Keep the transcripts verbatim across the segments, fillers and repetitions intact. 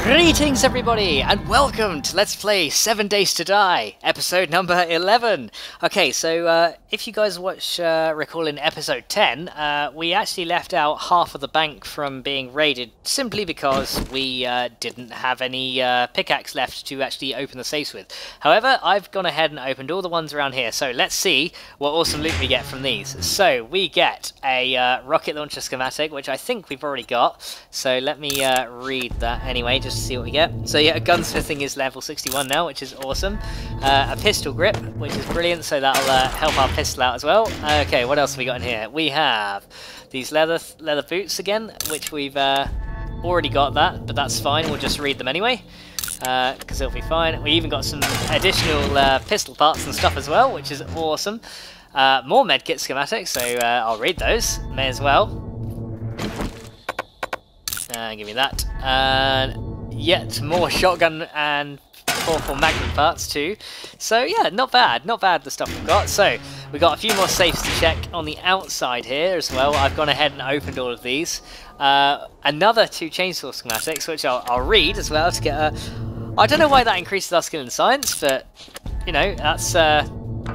Greetings everybody, and welcome to Let's Play Seven Days to Die, episode number eleven. Okay, so uh, if you guys watch, uh, recall in episode ten, uh, we actually left out half of the bank from being raided simply because we uh, didn't have any uh, pickaxe left to actually open the safes with. However, I've gone ahead and opened all the ones around here, so let's see what awesome loot we get from these. So, we get a uh, rocket launcher schematic, which I think we've already got, so let me uh, read that anyway, just to see what we get. So yeah, gunsmithing is level sixty-one now, which is awesome. Uh, a pistol grip, which is brilliant, so that'll uh, help our pistol out as well. Okay, what else have we got in here? We have these leather leather boots again, which we've uh, already got that, but that's fine, we'll just read them anyway, because uh, it'll be fine. We even got some additional uh, pistol parts and stuff as well, which is awesome. Uh, more medkit schematics, so uh, I'll read those, may as well. Uh, give me that. And yet more shotgun and four magnum parts too. So yeah, not bad, not bad the stuff we've got. So we've got a few more safes to check on the outside here as well. I've gone ahead and opened all of these. Uh, another two chainsaw schematics, which I'll, I'll read as well to get a... I don't know why that increases our skill in science, but you know, that's... Uh,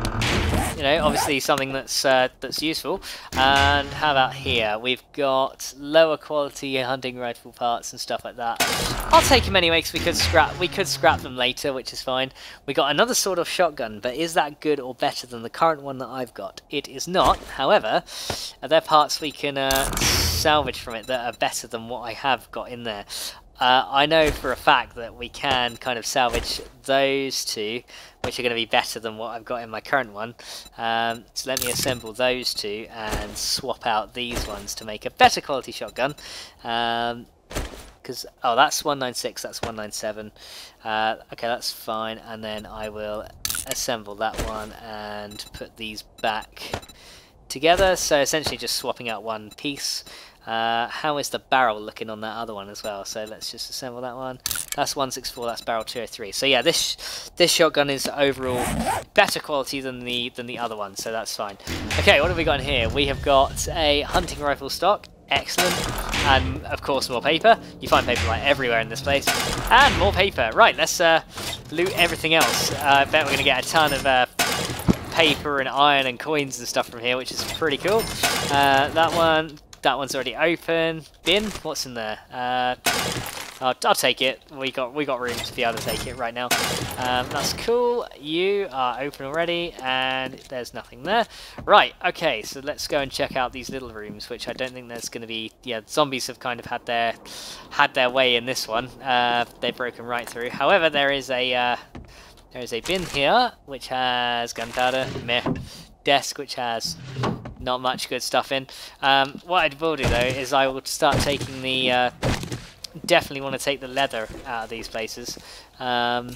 You know, obviously something that's uh, that's useful. And how about here? We've got lower quality hunting rifle parts and stuff like that. I'll take them anyway because we could scrap we could scrap them later, which is fine. We got another sort of shotgun, but is that good or better than the current one that I've got? It is not. However, are there parts we can uh, salvage from it that are better than what I have got in there? Uh, I know for a fact that we can kind of salvage those two, which are going to be better than what I've got in my current one. Um, so let me assemble those two and swap out these ones to make a better quality shotgun. Um, Because oh, that's one ninety-six, that's one ninety-seven. Uh, okay, that's fine. And then I will assemble that one and put these back together. So essentially just swapping out one piece. Uh, how is the barrel looking on that other one as well? So let's just assemble that one. That's one sixty-four, that's barrel two oh three. So yeah, this this shotgun is overall better quality than the than the other one, so that's fine. Okay, what have we got in here? We have got a hunting rifle stock, excellent, and of course more paper. You find paper like everywhere in this place, and more paper. Right, let's uh, loot everything else. Uh, I bet we're gonna get a ton of uh, paper and iron and coins and stuff from here, which is pretty cool. Uh, that one. That one's already open. Bin? What's in there? Uh, I'll, I'll take it. We got we got room to be able to take it right now. Um, that's cool. You are open already, and there's nothing there. Right. Okay. So let's go and check out these little rooms, which I don't think there's going to be. Yeah, zombies have kind of had their had their way in this one. Uh, they've broken right through. However, there is a uh, there is a bin here which has gunpowder. Meh. Desk which has not much good stuff in. Um, what I will do though is I will start taking the uh, definitely want to take the leather out of these places, um,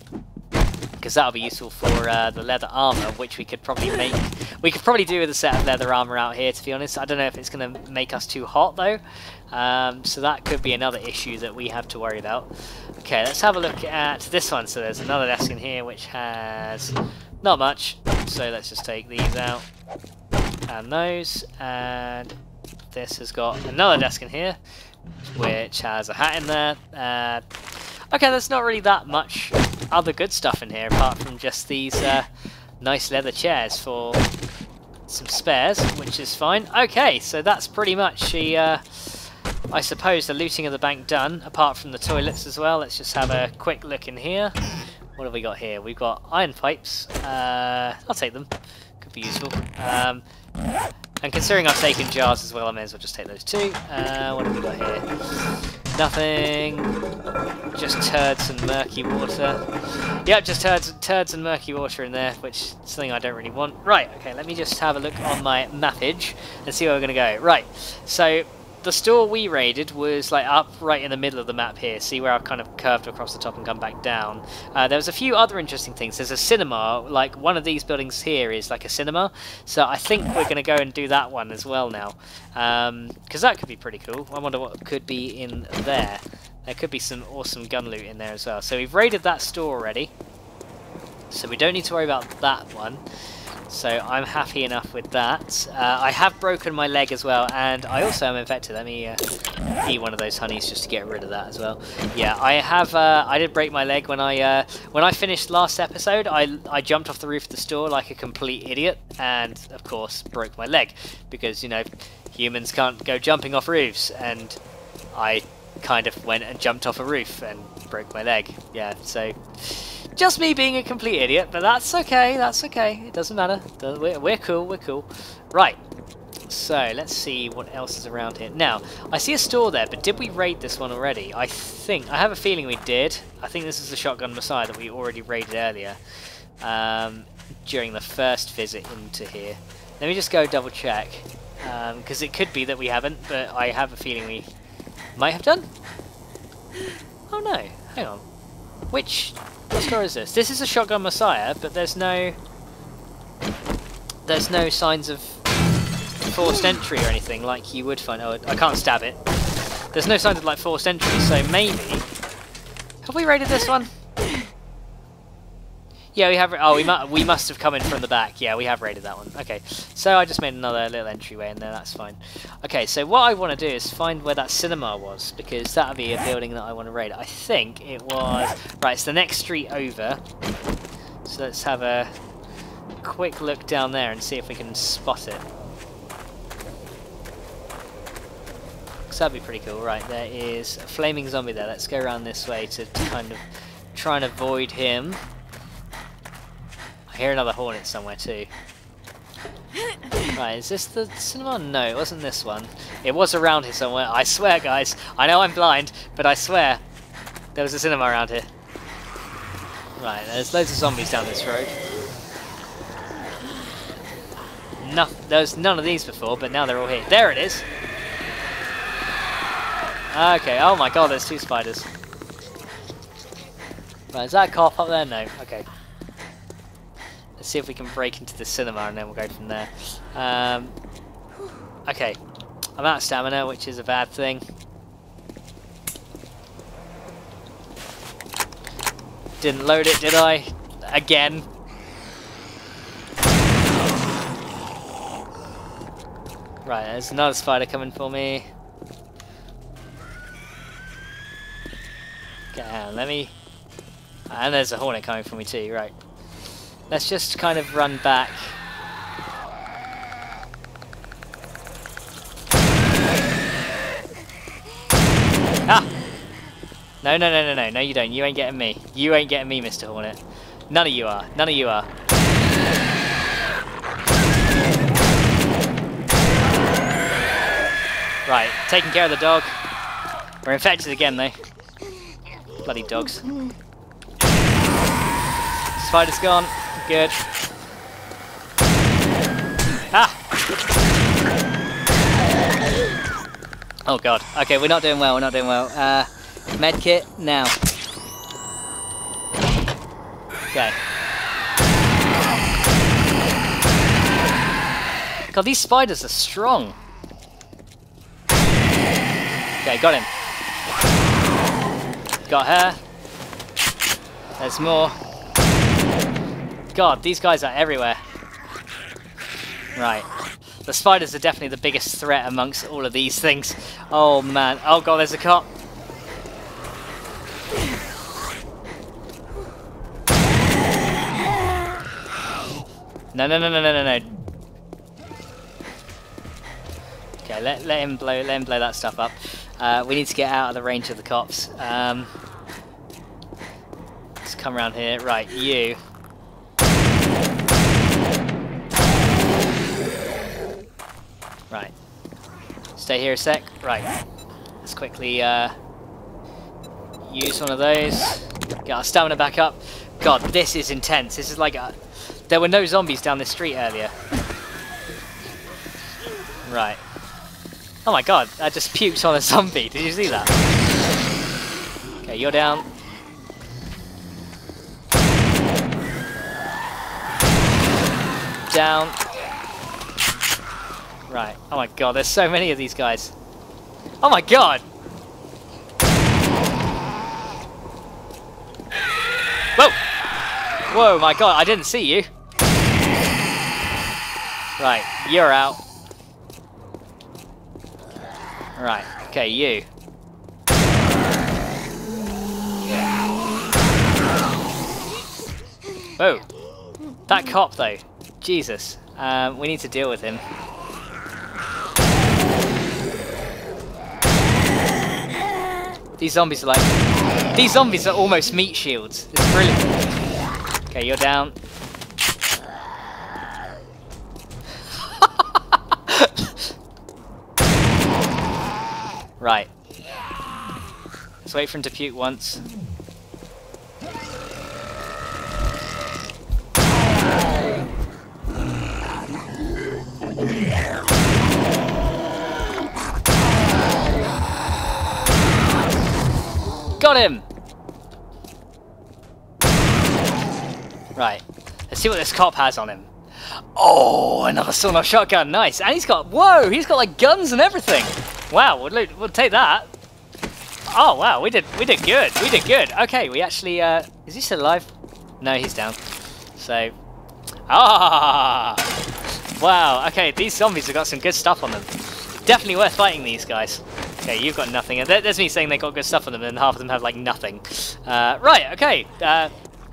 because that'll be useful for uh, the leather armor, which we could probably make we could probably do with a set of leather armor out here, to be honest. I don't know if it's going to make us too hot though, um, so that could be another issue that we have to worry about. Okay, let's have a look at this one. So there's another desk in here which has not much, so let's just take these out and those, and this has got another desk in here which has a hat in there. Uh, okay, there's not really that much other good stuff in here apart from just these uh, nice leather chairs for some spares, which is fine. Okay, so that's pretty much the uh, I suppose the looting of the bank done, apart from the toilets as well. Let's just have a quick look in here. What have we got here? We've got iron pipes. Uh, I'll take them. Could be useful. Um, and considering I've taken jars as well, I may as well just take those too. Uh, what have we got here? Nothing. Just turds and murky water. Yep, just turds, turds and murky water in there, which is something I don't really want. Right, okay, let me just have a look on my mappage and see where we're going to go. Right, so the store we raided was like up right in the middle of the map here. See where I've kind of curved across the top and come back down. Uh, there was a few other interesting things. There's a cinema, like one of these buildings here is like a cinema. So I think we're going to go and do that one as well now. Um, because that could be pretty cool. I wonder what could be in there. There could be some awesome gun loot in there as well. So we've raided that store already, so we don't need to worry about that one. So I'm happy enough with that. Uh, I have broken my leg as well, and I also am infected. Let me uh, eat one of those honeys just to get rid of that as well. Yeah, I have. Uh, I did break my leg when I uh, when I finished last episode. I I jumped off the roof of the store like a complete idiot, and of course broke my leg because you know humans can't go jumping off roofs, and I kind of went and jumped off a roof and broke my leg. Yeah, so. Just me being a complete idiot, but that's okay, that's okay, it doesn't matter, we're, we're cool, we're cool. Right, so let's see what else is around here. Now, I see a store there, but did we raid this one already? I think, I have a feeling we did. I think this is the Shotgun Messiah that we already raided earlier, um, during the first visit into here. Let me just go double check, because um, it could be that we haven't, but I have a feeling we might have done. Oh no, hang on. Which... What store is this? This is a Shotgun Messiah, but there's no... There's no signs of forced entry or anything like you would find... Oh, I can't stab it. There's no signs of like forced entry, so maybe... Have we raided this one? Yeah, we have... Oh, we, mu we must have come in from the back. Yeah, we have raided that one. Okay, so I just made another little entryway in there, that's fine. Okay, so what I want to do is find where that cinema was, because that would be a building that I want to raid. I think it was... Right, it's the next street over. So let's have a quick look down there and see if we can spot it. So that'd be pretty cool. Right, there is a flaming zombie there. Let's go around this way to, to kind of try and avoid him. I hear another hornet somewhere too. Right, is this the cinema? No, it wasn't this one. It was around here somewhere. I swear, guys. I know I'm blind, but I swear there was a cinema around here. Right, there's loads of zombies down this road. No, there was none of these before, but now they're all here. There it is! Okay, oh my god, there's two spiders. Right, is that a cop up there? No, okay. Let's see if we can break into the cinema and then we'll go from there. Um, okay, I'm out of stamina, which is a bad thing. Didn't load it, did I? Again. Right, there's another spider coming for me. Okay, hang on, let me... And there's a hornet coming for me too, right. Let's just kind of run back. Ah! No, no, no, no, no, no, you don't. You ain't getting me. You ain't getting me, Mister Hornet. None of you are. None of you are. Right, taking care of the dog. We're infected again, though. Bloody dogs. Spider's gone. Good. Ah! Oh god. Okay, we're not doing well, we're not doing well. Uh, medkit, now. Okay. God, these spiders are strong. Okay, got him. Got her. There's more. God, these guys are everywhere. Right. The spiders are definitely the biggest threat amongst all of these things. Oh man. Oh god, there's a cop. No, no, no, no, no, no, no. Okay, let, let him blow let him blow that stuff up. Uh, we need to get out of the range of the cops. Um, let's come around here. Right, you. Right. Stay here a sec. Right. Let's quickly uh, use one of those. Get our stamina back up. God, this is intense. This is like a... There were no zombies down this street earlier. Right. Oh my god, I just puked on a zombie. Did you see that? Okay, you're down. Down. Right. Oh my god, there's so many of these guys. Oh my god! Whoa! Whoa, my god, I didn't see you. Right, you're out. Right, okay, you. Whoa. That cop, though. Jesus. Um, we need to deal with him. These zombies are like... These zombies are almost meat shields. It's brilliant. Okay, you're down. Right. Let's wait for him to puke once. Got him! Right. Let's see what this cop has on him. Oh, another sawn-off shotgun. Nice. And he's got... Whoa! He's got, like, guns and everything. Wow, we'll, we'll take that. Oh, wow. We did we did good. We did good. Okay, we actually... Uh, is he still alive? No, he's down. So... Ah! Wow. Okay, these zombies have got some good stuff on them. Definitely worth fighting these guys. Okay, you've got nothing. And there's me saying they got good stuff on them, and half of them have like nothing. Uh, right. Okay. Uh,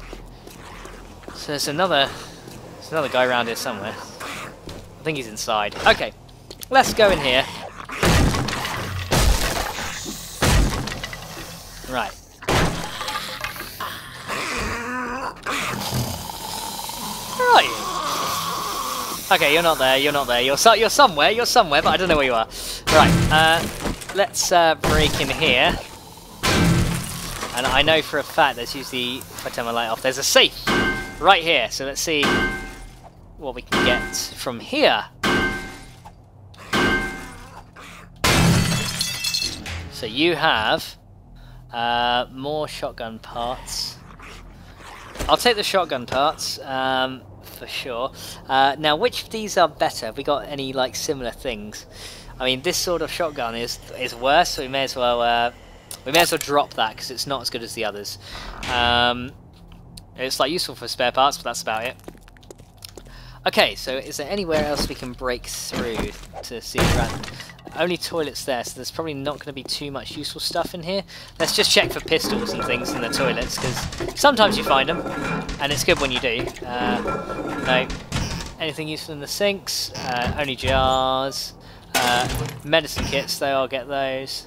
so there's another. There's another guy around here somewhere. I think he's inside. Okay. Let's go in here. Right. Where are you? Okay, you're not there. You're not there. You're so you're somewhere. You're somewhere, but I don't know where you are. Right. Uh, let's uh, break in here. And I know for a fact there's usually, if I turn my light off, there's a safe right here. So let's see what we can get from here. So you have uh, more shotgun parts. I'll take the shotgun parts. Um, for sure. Uh, now, which of these are better? Have we got any like similar things? I mean, this sort of shotgun is is worse, so we may as well uh, we may as well drop that because it's not as good as the others. Um, it's like useful for spare parts, but that's about it. Okay, so is there anywhere else we can break through to see around? Only toilets there, so there's probably not going to be too much useful stuff in here. Let's just check for pistols and things in the toilets, because sometimes you find them, and it's good when you do. Uh, no. Anything useful in the sinks? Uh, only jars. Uh, medicine kits, though, I'll get those.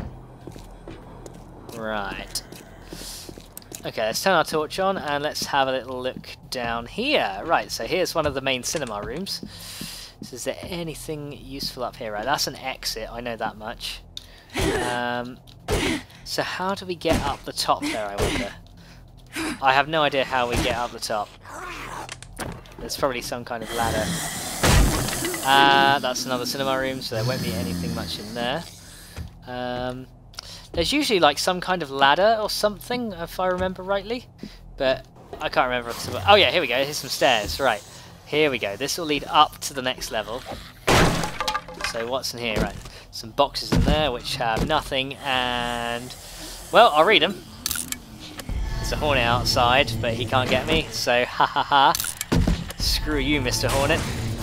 Right. Okay, let's turn our torch on, and let's have a little look down here. Right, so here's one of the main cinema rooms. So is there anything useful up here? Right, that's an exit, I know that much. Um, so how do we get up the top there, I wonder? I have no idea how we get up the top. There's probably some kind of ladder. Ah, uh, that's another cinema room, so there won't be anything much in there. Um, there's usually like some kind of ladder or something, if I remember rightly. But I can't remember. Oh yeah, here we go, here's some stairs, right. Here we go. This will lead up to the next level. So what's in here? Right, some boxes in there which have nothing, and well, I'll read them. There's a Hornet outside, but he can't get me. So ha ha ha. Screw you, Mister Hornet.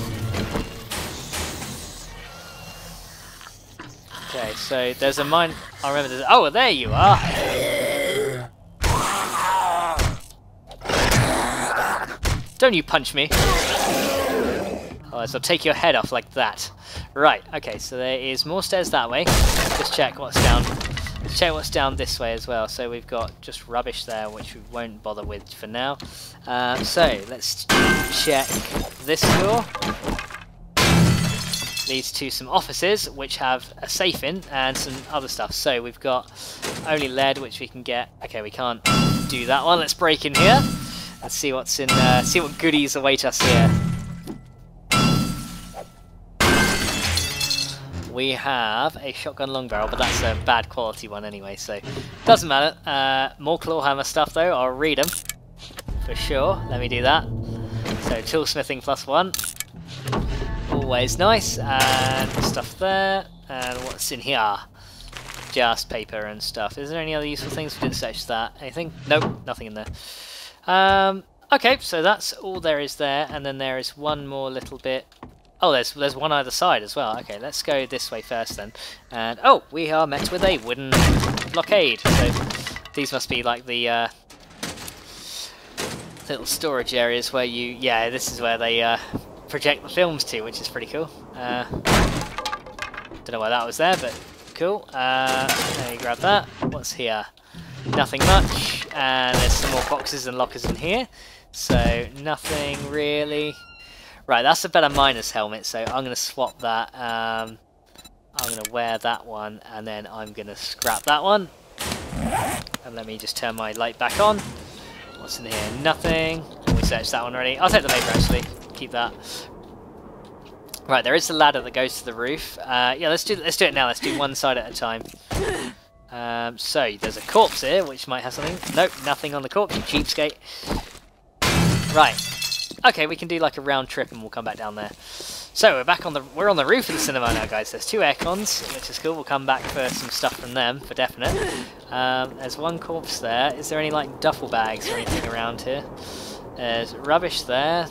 Okay, so there's a mine. I remember. There's, oh, there you are. Don't you punch me. Oh, so I'll take your head off like that. Right, okay, so there is more stairs that way. Just check what's down. Let's check what's down this way as well. So we've got just rubbish there, which we won't bother with for now. Uh, so let's check this door. Leads to some offices, which have a safe in, and some other stuff. So we've got only lead, which we can get. Okay, we can't do that one. Let's break in here. Let's see what's in, uh, see what goodies await us here. We have a shotgun long barrel, but that's a bad quality one anyway, so doesn't matter. Uh, more clawhammer stuff though, I'll read them for sure. Let me do that. So toolsmithing plus one, always nice, and stuff there. And what's in here? Just paper and stuff. Is there any other useful things? We didn't search that. Anything? Nope, nothing in there. Um, okay, so that's all there is there, and then there is one more little bit Oh, there's there's one either side as well. Okay, let's go this way first then. And oh, we are met with a wooden blockade. So these must be like the uh, little storage areas where you, yeah, this is where they uh, project the films to, which is pretty cool. Uh, don't know why that was there, but cool. Uh, let me grab that. What's here? Nothing much. And there's some more boxes and lockers in here. So nothing really. Right, that's a better miner's helmet, so I'm going to swap that. Um, I'm going to wear that one, and then I'm going to scrap that one. And let me just turn my light back on. What's in here? Nothing. We searched that one already. I'll take the paper actually. Keep that. Right, there is the ladder that goes to the roof. Uh, yeah, let's do let's do it now. Let's do one side at a time. Um, so there's a corpse here, which might have something. Nope, nothing on the corpse. You cheapskate. Right. Okay, we can do like a round trip and we'll come back down there. So we're back on the we're on the roof of the cinema now, guys. There's two air cons, which is cool. We'll come back for some stuff from them for definite. Um, there's one corpse there. Is there any like duffel bags or anything around here? There's rubbish there.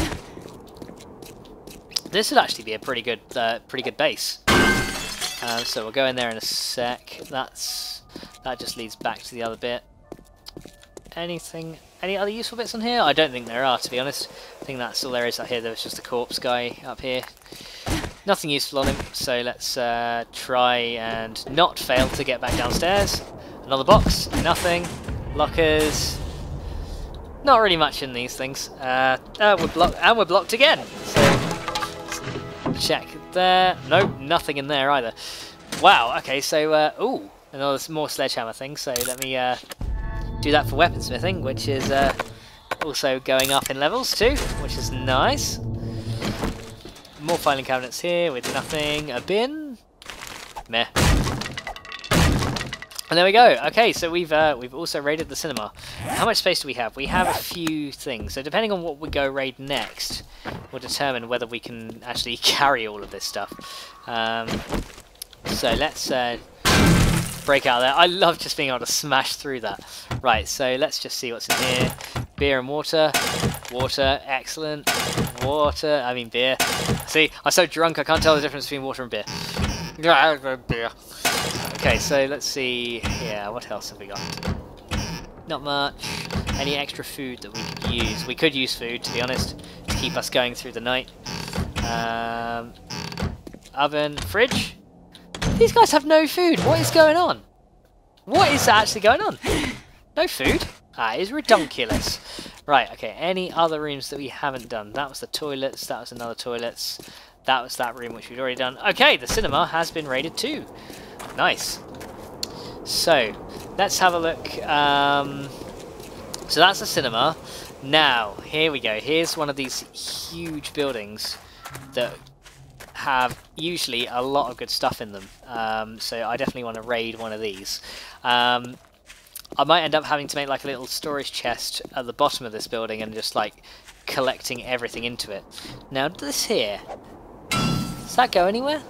This would actually be a pretty good uh, pretty good base. Um, so we'll go in there in a sec. That's that just leads back to the other bit. Anything? Any other useful bits on here? I don't think there are, to be honest. I think that's all there is out here. There was just a corpse guy up here. Nothing useful on him, so let's uh, try and not fail to get back downstairs. Another box, nothing. Lockers. Not really much in these things. Uh, uh, we're blocked, and we're blocked again. So check there. Nope, nothing in there either. Wow. Okay, so uh, ooh, another more sledgehammer thing. So let me. Uh, do that for weaponsmithing, which is uh, also going up in levels too, which is nice. More filing cabinets here with nothing. A bin. Meh. And there we go. Okay, so we've uh, we've also raided the cinema. How much space do we have? We have a few things. So depending on what we go raid next, will determine whether we can actually carry all of this stuff. Um, so let's. Uh, break out there. I love just being able to smash through that. Right, so let's just see what's in here. Beer and water. Water, excellent. Water, I mean beer. See, I'm so drunk I can't tell the difference between water and beer. Beer. Okay, so let's see. Yeah, what else have we got? Not much. Any extra food that we could use? We could use food, to be honest, to keep us going through the night. Um, oven, fridge. These guys have no food. What is going on? What is actually going on? No food? That is ridiculous. Right, okay, any other rooms that we haven't done? That was the toilets, that was another toilets. That was that room which we'd already done. Okay, the cinema has been raided too. Nice. So, let's have a look. Um, so that's the cinema. Now, here we go. Here's one of these huge buildings that have usually a lot of good stuff in them, um, so I definitely want to raid one of these. Um, I might end up having to make like a little storage chest at the bottom of this building and just like collecting everything into it. Now this here, does that go anywhere?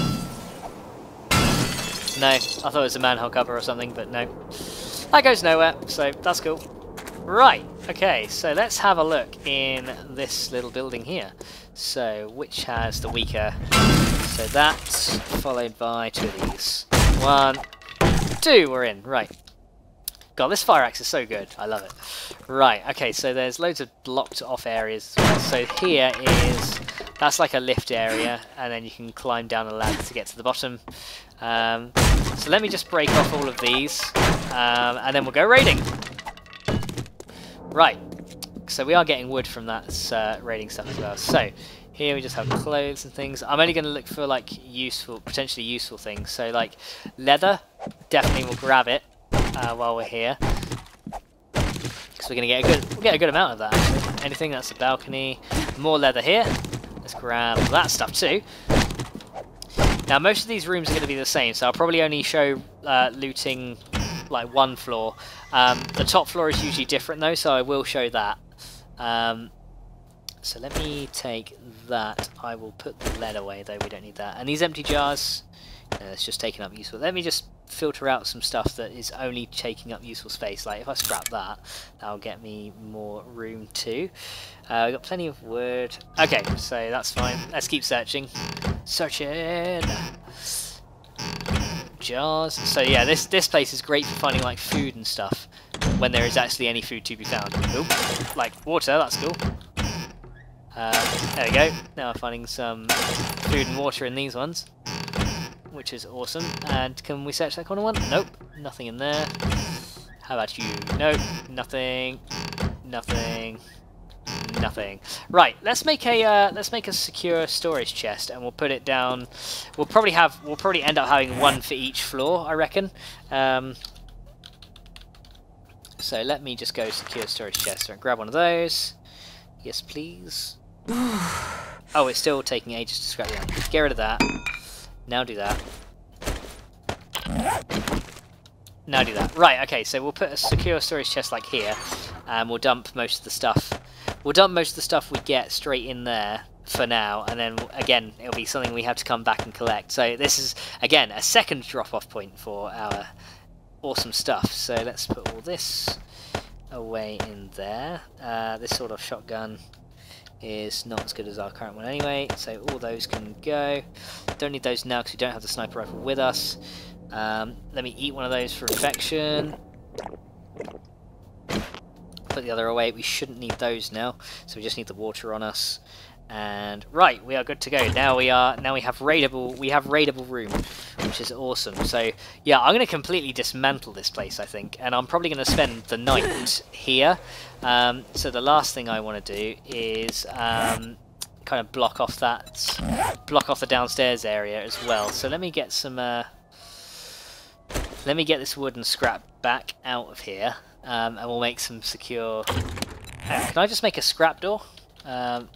No, I thought it was a manhole cover or something, but no. That goes nowhere, so that's cool. Right, okay, so let's have a look in this little building here. So, which has the weaker? So that's followed by two of these. One, two, we're in, right. God, this fire axe is so good, I love it. Right, okay, so there's loads of blocked off areas as well. So here is, that's like a lift area, and then you can climb down a ladder to get to the bottom. Um, so let me just break off all of these, um, and then we'll go raiding. Right, so we are getting wood from that uh, raiding stuff as well. So here we just have clothes and things. I'm only going to look for like useful, potentially useful things. So like leather, definitely we'll grab it uh, while we're here, because we're going to get a good, we'll get a good amount of that. Actually. Anything that's a balcony, more leather here. Let's grab that stuff too. Now most of these rooms are going to be the same, so I'll probably only show uh, looting like one floor. Um, the top floor is usually different though, so I will show that. Um, so let me take that. I will put the lead away though, we don't need that. And these empty jars, uh, it's just taking up useful. Let me just filter out some stuff that is only taking up useful space. Like if I scrap that, that'll get me more room too. Uh, we've got plenty of wood. Okay, so that's fine. Let's keep searching. Searching! Jars. So yeah, this this place is great for finding like food and stuff when there is actually any food to be found. Oop, like water, that's cool. Uh, there we go. Now I'm finding some food and water in these ones, which is awesome. And can we search that corner one? Nope, nothing in there. How about you? Nope, nothing, nothing, nothing. Right, let's make a uh, let's make a secure storage chest, and we'll put it down. We'll probably have we'll probably end up having one for each floor, I reckon. Um, so let me just go secure storage chest and grab one of those. Yes, please. Oh, it's still taking ages to scrap down. Get rid of that. Now do that. Now do that. Right, okay, so we'll put a secure storage chest like here, and we'll dump most of the stuff. We'll dump most of the stuff we get straight in there for now, and then again, it'll be something we have to come back and collect. So this is, again, a second drop-off point for our awesome stuff. So let's put all this away in there. Uh, this sort of shotgun is not as good as our current one anyway, so all those can go. Don't need those now because we don't have the sniper rifle with us. Um, let me eat one of those for infection. Put the other away. We shouldn't need those now, so we just need the water on us. And right, we are good to go. Now we are. Now we have raidable. We have raidable room, which is awesome. So yeah, I'm going to completely dismantle this place, I think, and I'm probably going to spend the night here. Um, so the last thing I want to do is um, kind of block off that, block off the downstairs area as well. So let me get some. Uh, let me get this wood and scrap back out of here, um, and we'll make some secure. Uh, can I just make a scrap door? Um,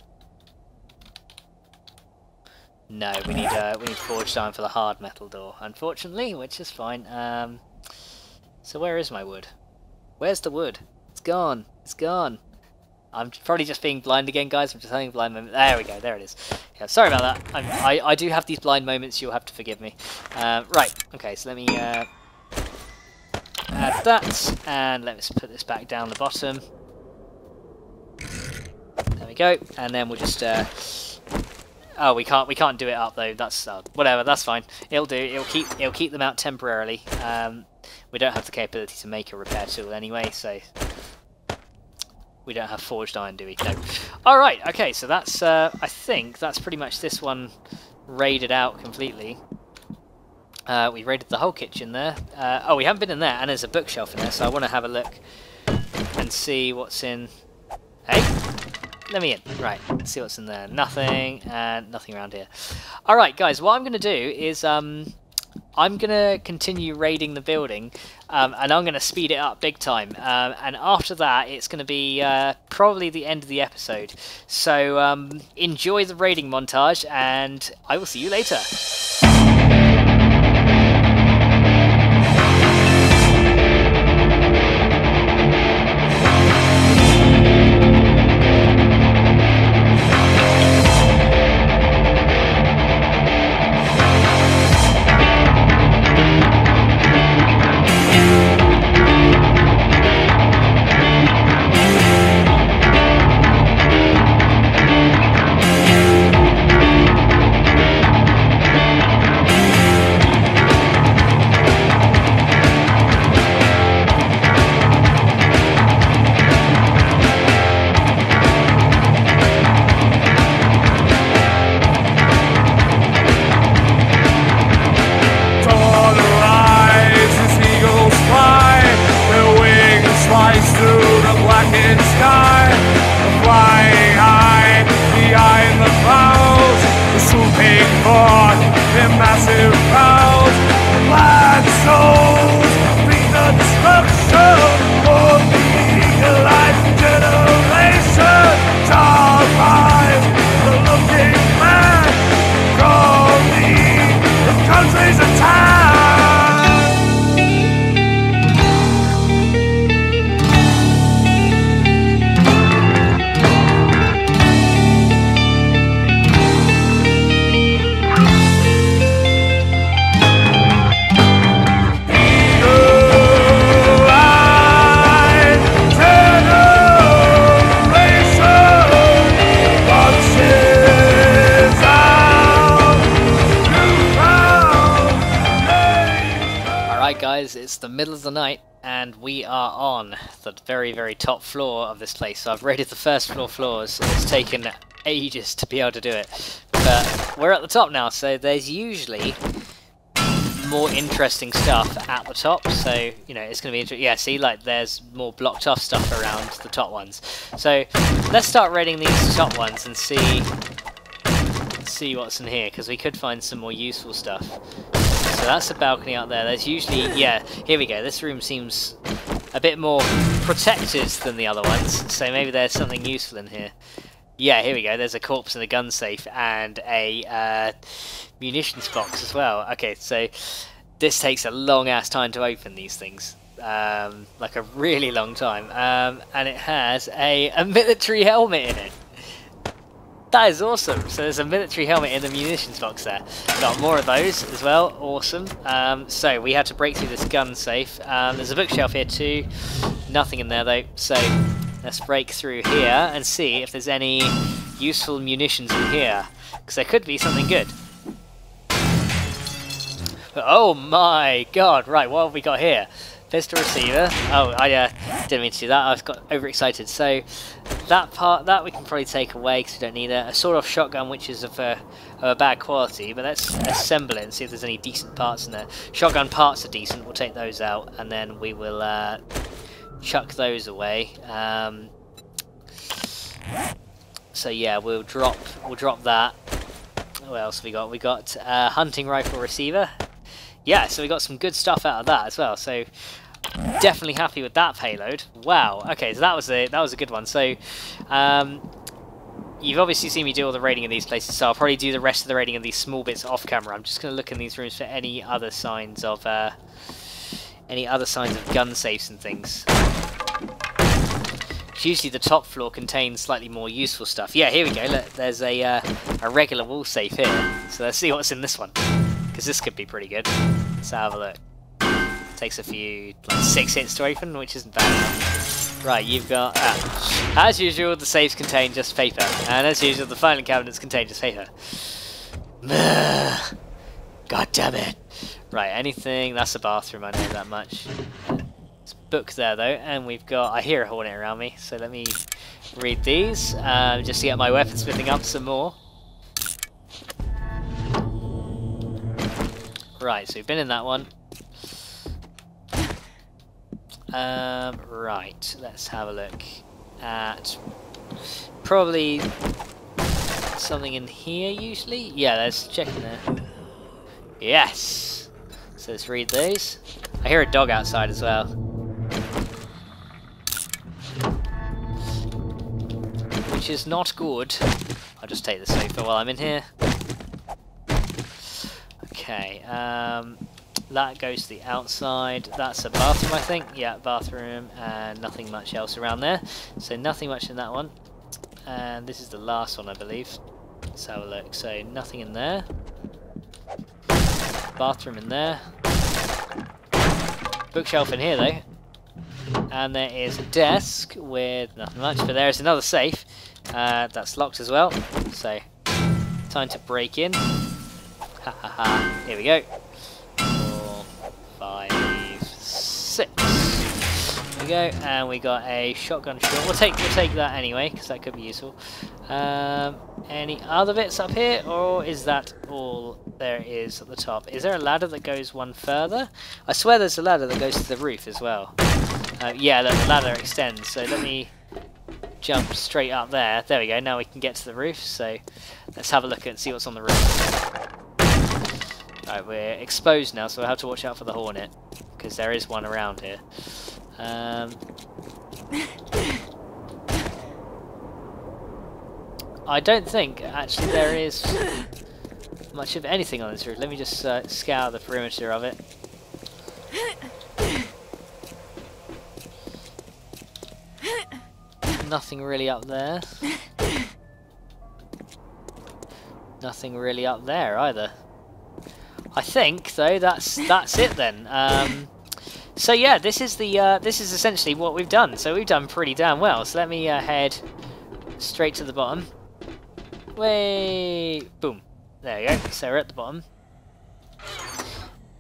No, we need uh, we need forged iron for the hard metal door, unfortunately, which is fine. Um, so where is my wood? Where's the wood? It's gone. It's gone. I'm probably just being blind again, guys. I'm just having a blind moment. There we go. There it is. Yeah, sorry about that. I'm, I I do have these blind moments. You'll have to forgive me. Um, right. Okay. So let me uh, add that, and let's put this back down the bottom. There we go. And then we'll just. Uh, Oh, we can't we can't do it up though. That's uh, whatever. That's fine. It'll do. It'll keep it'll keep them out temporarily. Um, we don't have the capability to make a repair tool anyway, so we don't have forged iron, do we? No. All right. Okay. So that's uh, I think that's pretty much this one raided out completely. Uh, we raided the whole kitchen there. Uh, oh, we haven't been in there, and there's a bookshelf in there, so I want to have a look and see what's in. Hey. Let me in. Right, let's see what's in there. Nothing, and nothing around here. Alright, guys, what I'm going to do is um, I'm going to continue raiding the building, um, and I'm going to speed it up big time. Um, and after that, it's going to be uh, probably the end of the episode. So um, enjoy the raiding montage, and I will see you later. is, it's the middle of the night, and we are on the very, very top floor of this place. So I've raided the first floor floors. It's taken ages to be able to do it, but we're at the top now, so there's usually more interesting stuff at the top, so you know it's going to be interesting. Yeah, see, like there's more blocked off stuff around the top ones. So let's start raiding these top ones and see see what's in here, because we could find some more useful stuff. So that's the balcony out there. There's usually, yeah, here we go. This room seems a bit more protected than the other ones, so maybe there's something useful in here. Yeah, here we go. There's a corpse in a gun safe and a uh, munitions box as well. Okay, so this takes a long ass time to open these things, um, like a really long time, um, and it has a, a military helmet in it. That is awesome. So there's a military helmet in the munitions box there. Got more of those as well. Awesome. Um, so we had to break through this gun safe. Um, there's a bookshelf here too. Nothing in there though. So let's break through here and see if there's any useful munitions in here, because there could be something good. Oh my god, right, what have we got here? Pistol receiver. Oh, I uh, didn't mean to do that, I was got overexcited. So that part, that we can probably take away because we don't need it. A sawed-off shotgun, which is of a, of a bad quality, but let's assemble it and see if there's any decent parts in there. Shotgun parts are decent, we'll take those out, and then we will uh, chuck those away. Um, so yeah, we'll drop we'll drop that. What else have we got? We got a uh, hunting rifle receiver. Yeah, so we got some good stuff out of that as well. So definitely happy with that payload. Wow. Okay, so that was a that was a good one. So um, you've obviously seen me do all the raiding in these places, so I'll probably do the rest of the raiding in these small bits off camera. I'm just going to look in these rooms for any other signs of uh, any other signs of gun safes and things. Usually the top floor contains slightly more useful stuff. Yeah, here we go. Look, there's a uh, a regular wall safe here. So let's see what's in this one, because this could be pretty good. Let's have a look. Takes a few, like six hits to open, which isn't bad enough. Right, you've got, ah, as usual, the safes contain just paper, and as usual, the filing cabinets contain just paper. God damn it! Right, anything? That's a bathroom. I know that much. Book there though, and we've got, I hear a hornet around me, so let me read these um, just to get my weaponsmithing up some more. Right, so we've been in that one. Um, right, let's have a look at probably something in here usually. Yeah, let's check in there. Yes! So let's read these. I hear a dog outside as well. Which is not good. I'll just take the sofa while I'm in here. Okay, um, that goes to the outside. That's a bathroom, I think. Yeah, bathroom, and nothing much else around there. So nothing much in that one. And this is the last one, I believe. Let's have a look. So nothing in there. Bathroom in there. Bookshelf in here, though. And there is a desk with nothing much, but there is another safe. Uh, that's locked as well, so time to break in. Ha ha ha. Here we go. Four, five, six. There we go, and we got a shotgun shot. We'll take we'll take that anyway, because that could be useful. Um, any other bits up here, or is that all there is at the top? Is there a ladder that goes one further? I swear there's a ladder that goes to the roof as well. Uh, yeah, the ladder extends, so let me jump straight up there. There we go, now we can get to the roof, so let's have a look and see what's on the roof. Alright, we're exposed now, so we'll have to watch out for the hornet, because there is one around here. Um, I don't think, actually, there is much of anything on this roof. Let me just uh, scour the perimeter of it. Nothing really up there. Nothing really up there either. I think though that's that's it then. Um, so yeah, this is the uh, this is essentially what we've done. So we've done pretty damn well. So let me uh, head straight to the bottom. Way boom. There you go. So we're at the bottom.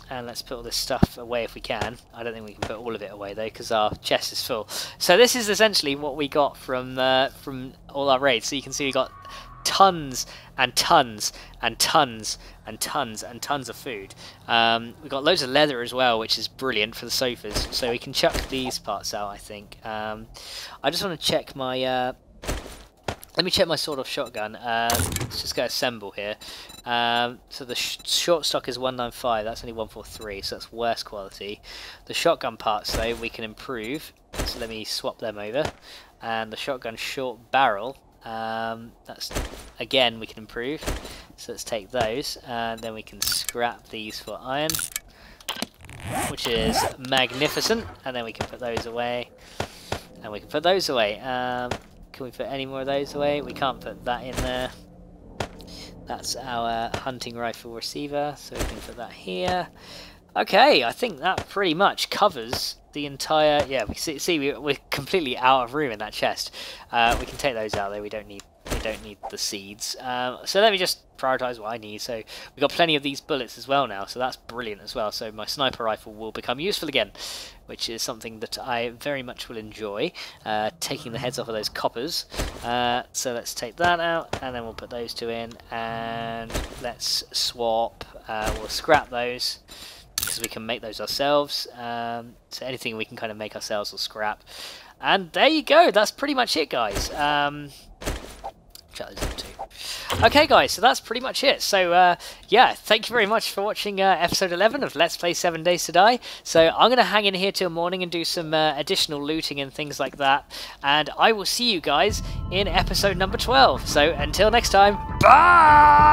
And let's put all this stuff away if we can. I don't think we can put all of it away though, because our chest is full. So this is essentially what we got from uh, from all our raids. So you can see we got tons and tons and tons and tons and tons of food. Um, we got loads of leather as well, which is brilliant for the sofas. So we can chuck these parts out, I think. Um, I just want to check my. Uh, Let me check my sawed-off shotgun. Um, let's just go assemble here. Um, so the sh short stock is one ninety-five. That's only one forty-three, so that's worse quality. The shotgun parts, though, we can improve. So let me swap them over. And the shotgun short barrel, um, that's again we can improve. So let's take those, and then we can scrap these for iron, which is magnificent. And then we can put those away, and we can put those away. Um, Can we put any more of those away? We can't put that in there. That's our hunting rifle receiver, so we can put that here. Okay, I think that pretty much covers the entire... Yeah, we see, see we're completely out of room in that chest. Uh, we can take those out though. We don't need we don't need the seeds. Um, so let me just prioritize what I need. So we've got plenty of these bullets as well now, so that's brilliant as well. So my sniper rifle will become useful again, which is something that I very much will enjoy, uh, taking the heads off of those coppers. Uh, so let's take that out, and then we'll put those two in, and let's swap. Uh, we'll scrap those, because we can make those ourselves. Um, so anything we can kind of make ourselves will scrap. And there you go, that's pretty much it, guys. Um, shut those up too. Okay guys, so that's pretty much it. So uh, yeah, thank you very much for watching uh, episode eleven of Let's Play Seven Days to Die. So I'm going to hang in here till morning and do some uh, additional looting and things like that. And I will see you guys in episode number twelve. So until next time, bye!